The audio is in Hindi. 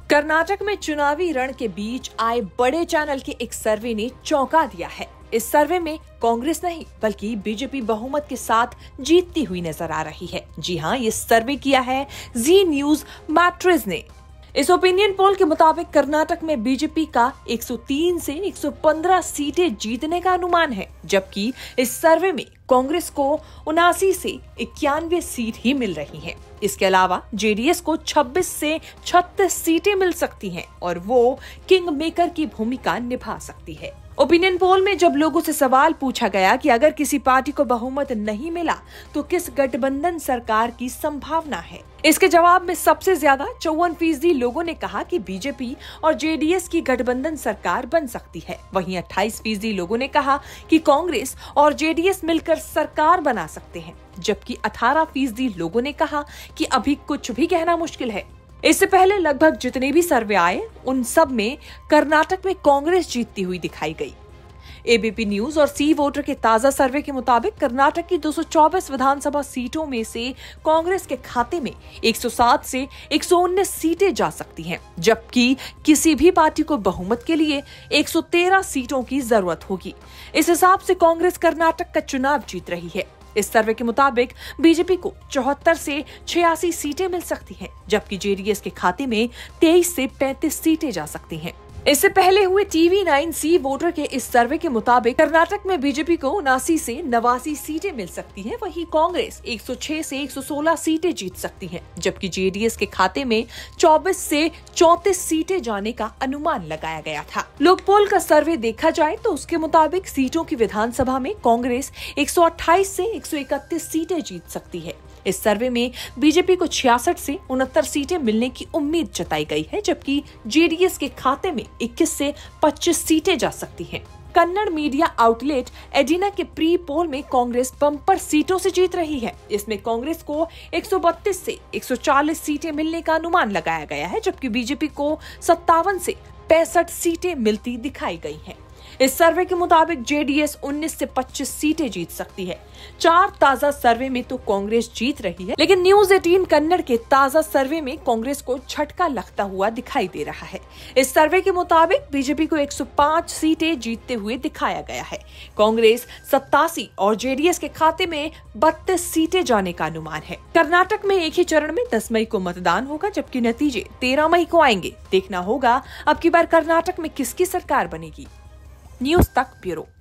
कर्नाटक में चुनावी रण के बीच आए बड़े चैनल के एक सर्वे ने चौंका दिया है। इस सर्वे में कांग्रेस नहीं बल्कि बीजेपी बहुमत के साथ जीतती हुई नजर आ रही है। जी हां, ये सर्वे किया है जी न्यूज मैट्रिज ने। इस ओपिनियन पोल के मुताबिक कर्नाटक में बीजेपी का 103 से 115 सीटें जीतने का अनुमान है, जबकि इस सर्वे में कांग्रेस को 79 से 91 सीट ही मिल रही हैं। इसके अलावा जेडीएस को 26 से 36 सीटें मिल सकती हैं और वो किंग मेकर की भूमिका निभा सकती है। ओपिनियन पोल में जब लोगों से सवाल पूछा गया कि अगर किसी पार्टी को बहुमत नहीं मिला तो किस गठबंधन सरकार की संभावना है, इसके जवाब में सबसे ज्यादा 54% लोगों ने कहा कि बीजेपी और जेडीएस की गठबंधन सरकार बन सकती है। वहीं 28% लोगों ने कहा कि कांग्रेस और जेडीएस मिलकर सरकार बना सकते हैं, जबकि 18% लोगों ने कहा कि अभी कुछ भी कहना मुश्किल है। इससे पहले लगभग जितने भी सर्वे आए उन सब में कर्नाटक में कांग्रेस जीतती हुई दिखाई गई। एबीपी न्यूज और सी वोटर के ताजा सर्वे के मुताबिक कर्नाटक की 224 विधानसभा सीटों में से कांग्रेस के खाते में 107 से 119 सीटें जा सकती हैं, जबकि किसी भी पार्टी को बहुमत के लिए 113 सीटों की जरूरत होगी। इस हिसाब से कांग्रेस कर्नाटक का चुनाव जीत रही है। इस सर्वे के मुताबिक बीजेपी को 74 से 86 सीटें मिल सकती हैं, जबकि जेडीएस के खाते में 23 से 35 सीटें जा सकती हैं। इससे पहले हुए TV9 सी वोटर के इस सर्वे के मुताबिक कर्नाटक में बीजेपी को 79 से 89 सीटें मिल सकती हैं, वहीं कांग्रेस 106 से 116 सीटें जीत सकती है, जबकि जेडीएस के खाते में 24 से 34 सीटें जाने का अनुमान लगाया गया था। लोकपोल का सर्वे देखा जाए तो उसके मुताबिक सीटों की विधानसभा में कांग्रेस 128 से 131 सीटें जीत सकती है। इस सर्वे में बीजेपी को 66 से 69 सीटें मिलने की उम्मीद जताई गई है, जबकि जेडीएस के खाते में 21 से 25 सीटें जा सकती हैं। कन्नड़ मीडिया आउटलेट एडिना के प्री पोल में कांग्रेस बम्पर सीटों से जीत रही है। इसमें कांग्रेस को 132 से 140 सीटें मिलने का अनुमान लगाया गया है, जबकि बीजेपी को 57 से 65 सीटें मिलती दिखाई गई हैं। इस सर्वे के मुताबिक जेडीएस 19 से 25 सीटें जीत सकती है। 4 ताजा सर्वे में तो कांग्रेस जीत रही है, लेकिन न्यूज 18 कन्नड़ के ताजा सर्वे में कांग्रेस को झटका लगता हुआ दिखाई दे रहा है। इस सर्वे के मुताबिक बीजेपी को 105 सीटें जीतते हुए दिखाया गया है। कांग्रेस 87 और जेडीएस के खाते में 32 सीटें जाने का अनुमान है। कर्नाटक में एक ही चरण में 10 मई को मतदान होगा, जबकि नतीजे 13 मई को आएंगे। देखना होगा अब की बार कर्नाटक में किसकी सरकार बनेगी। न्यूज तक ब्यूरो।